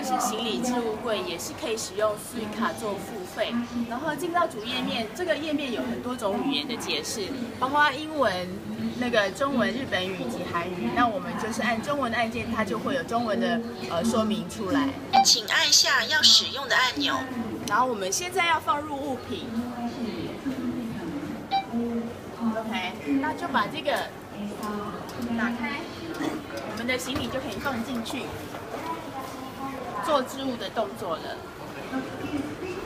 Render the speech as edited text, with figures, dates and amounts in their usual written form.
是行李置物柜，也是可以使用 Suica 卡做付费。然后进到主页面，这个页面有很多种语言的解释，包括英文、中文、日本语以及韩语。那我们就是按中文按键，它就会有中文的说明出来。 请按下要使用的按钮。 然后我们现在要放入物品。OK， 那就把这个打开，我们的行李就可以放进去，做置物的动作了。